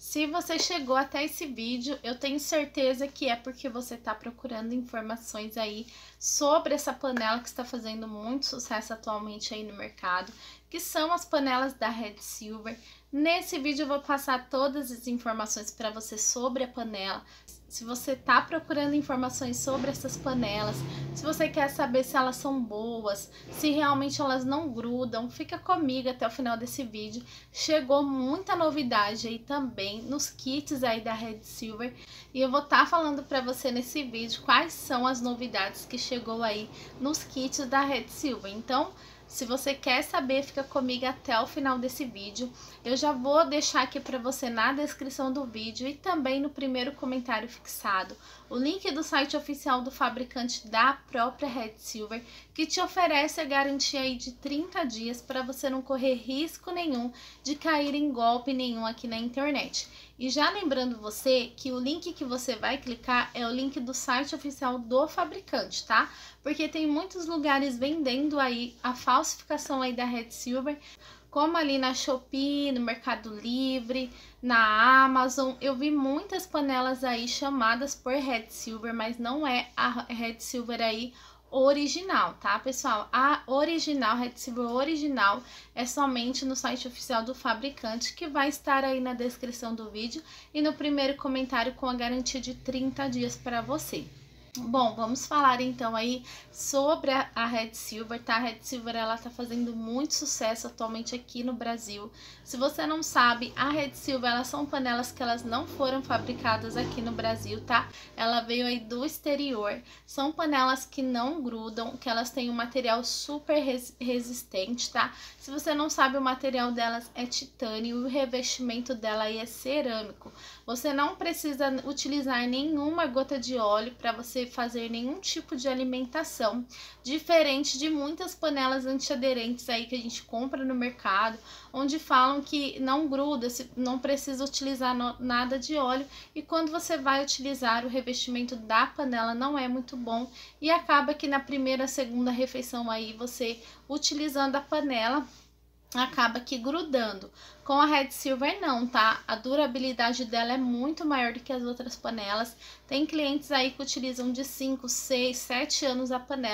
Se você chegou até esse vídeo, eu tenho certeza que é porque você está procurando informações aí sobre essa panela que está fazendo muito sucesso atualmente aí no mercado, que são as panelas da Red Silver. Nesse vídeo eu vou passar todas as informações para você sobre a panela. Se você está procurando informações sobre essas panelas, se você quer saber se elas são boas, se realmente elas não grudam, fica comigo até o final desse vídeo. Chegou muita novidade aí também nos kits aí da Red Silver e eu vou estar falando para você nesse vídeo quais são as novidades que chegou aí nos kits da Red Silver. Então, se você quer saber, fica comigo até o final desse vídeo. Eu já vou deixar aqui para você na descrição do vídeo e também no primeiro comentário fixado o link do site oficial do fabricante da própria Red Silver, que te oferece a garantia aí de 30 dias para você não correr risco nenhum de cair em golpe nenhum aqui na internet. E já lembrando você que o link que você vai clicar é o link do site oficial do fabricante, tá? Porque tem muitos lugares vendendo aí a falsificação aí da Red Silver, como ali na Shopee, no Mercado Livre, na Amazon. Eu vi muitas panelas aí chamadas por Red Silver, mas não é a Red Silver aí original, tá, pessoal? A original, Red Silver original, é somente no site oficial do fabricante, que vai estar aí na descrição do vídeo e no primeiro comentário com a garantia de 30 dias para você. Bom, vamos falar então aí sobre a Red Silver, tá? A Red Silver, ela tá fazendo muito sucesso atualmente aqui no Brasil. Se você não sabe, a Red Silver, elas são panelas que elas não foram fabricadas aqui no Brasil, tá? Ela veio aí do exterior. São panelas que não grudam, que elas têm um material super resistente, tá? Se você não sabe, o material delas é titânio e o revestimento dela aí é cerâmico. Você não precisa utilizar nenhuma gota de óleo para você fazer nenhum tipo de alimentação, diferente de muitas panelas antiaderentes aí que a gente compra no mercado, onde falam que não gruda, não precisa utilizar nada de óleo, e quando você vai utilizar, o revestimento da panela não é muito bom e acaba que na primeira, segunda refeição aí, você utilizando a panela, acaba que grudando. Com a Red Silver não, tá? A durabilidade dela é muito maior do que as outras panelas. Tem clientes aí que utilizam de 5, 6, 7 anos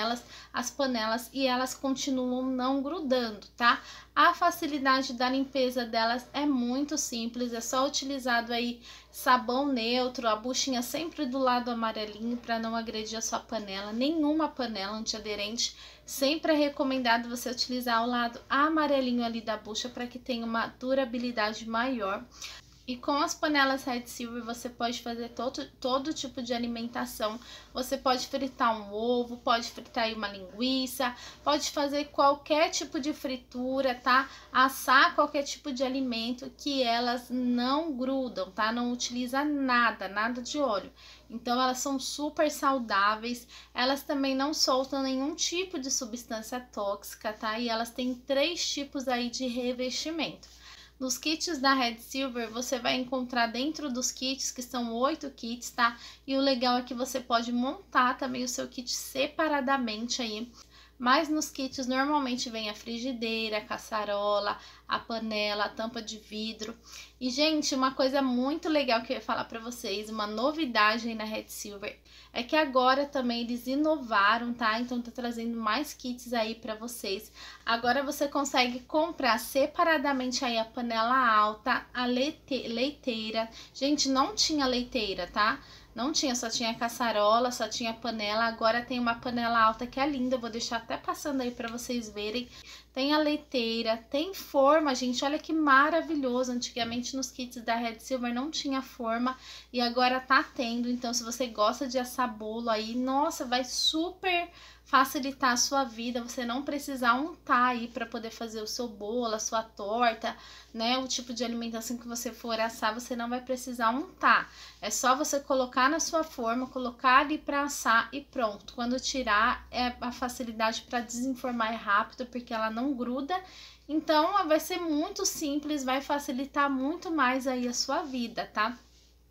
as panelas e elas continuam não grudando, tá? A facilidade da limpeza delas é muito simples, é só utilizado aí sabão neutro, a buchinha sempre do lado amarelinho para não agredir a sua panela. Nenhuma panela antiaderente, sempre é recomendado você utilizar o lado amarelinho ali da bucha para que tenha uma durabilidade maior. E com as panelas Red Silver você pode fazer todo tipo de alimentação. Você pode fritar um ovo, pode fritar aí uma linguiça, pode fazer qualquer tipo de fritura, tá? Assar qualquer tipo de alimento, que elas não grudam, tá? Não utiliza nada de óleo. Então elas são super saudáveis, elas também não soltam nenhum tipo de substância tóxica, tá? E elas têm 3 tipos aí de revestimento. Nos kits da Red Silver, você vai encontrar dentro dos kits, que são 8 kits, tá? E o legal é que você pode montar também o seu kit separadamente aí. Mas nos kits normalmente vem a frigideira, a caçarola, a panela, a tampa de vidro. E, gente, uma coisa muito legal que eu ia falar pra vocês, uma novidade aí na Red Silver, é que agora também eles inovaram, tá? Então tá trazendo mais kits aí pra vocês. Agora você consegue comprar separadamente aí a panela alta, a leiteira. Gente, não tinha leiteira, tá? Não tinha, só tinha caçarola, só tinha panela. Agora tem uma panela alta que é linda, eu vou deixar até passando aí pra vocês verem. Tem a leiteira, tem forma, gente, olha que maravilhoso. Antigamente nos kits da Red Silver não tinha forma e agora tá tendo. Então se você gosta de assar bolo aí, nossa, vai super facilitar a sua vida, você não precisar untar aí para poder fazer o seu bolo, a sua torta, né? O tipo de alimentação que você for assar, você não vai precisar untar. É só você colocar na sua forma, colocar ali para assar e pronto. Quando tirar, a facilidade para desenformar é rápido, porque ela não gruda. Então, vai ser muito simples, vai facilitar muito mais aí a sua vida, tá?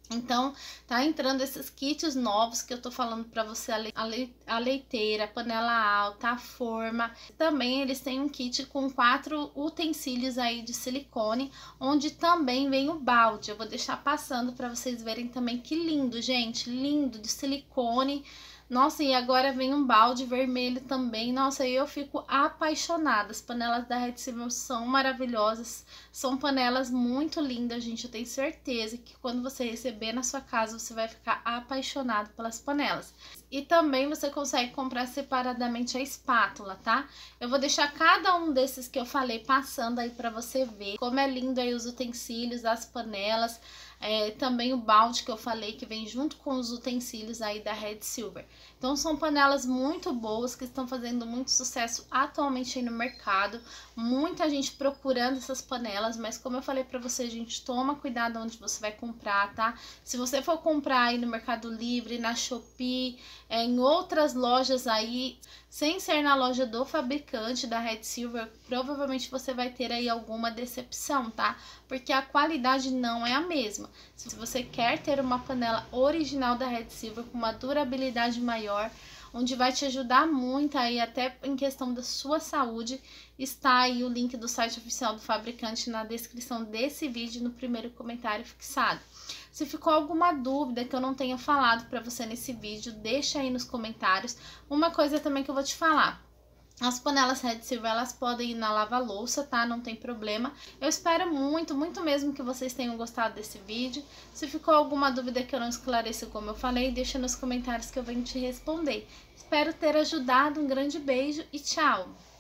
Então, tá entrando esses kits novos que eu tô falando pra você, a leiteira, a panela alta, a forma. Também eles têm um kit com 4 utensílios aí de silicone, onde também vem o balde. Eu vou deixar passando pra vocês verem também que lindo, gente, lindo, de silicone. Nossa, e agora vem um balde vermelho também. Nossa, eu fico apaixonada. As panelas da Red Silver são maravilhosas. São panelas muito lindas, gente. Eu tenho certeza que quando você receber na sua casa, você vai ficar apaixonado pelas panelas. E também você consegue comprar separadamente a espátula, tá? Eu vou deixar cada um desses que eu falei passando aí pra você ver como é lindo aí os utensílios, as panelas. Também o balde que eu falei que vem junto com os utensílios aí da Red Silver. Então são panelas muito boas que estão fazendo muito sucesso atualmente aí no mercado. Muita gente procurando essas panelas, mas como eu falei pra você, gente, toma cuidado onde você vai comprar, tá? Se você for comprar aí no Mercado Livre, na Shopee, em outras lojas aí, sem ser na loja do fabricante da Red Silver, provavelmente você vai ter aí alguma decepção, tá? Porque a qualidade não é a mesma. Se você quer ter uma panela original da Red Silver com uma durabilidade maior, onde vai te ajudar muito aí até em questão da sua saúde, está aí o link do site oficial do fabricante na descrição desse vídeo, no primeiro comentário fixado. Se ficou alguma dúvida que eu não tenha falado para você nesse vídeo, deixa aí nos comentários. Uma coisa também que eu vou te falar. As panelas Red Silver, elas podem ir na lava-louça, tá? Não tem problema. Eu espero muito, muito mesmo que vocês tenham gostado desse vídeo. Se ficou alguma dúvida que eu não esclareci, como eu falei, deixa nos comentários que eu venho te responder. Espero ter ajudado. Um grande beijo e tchau!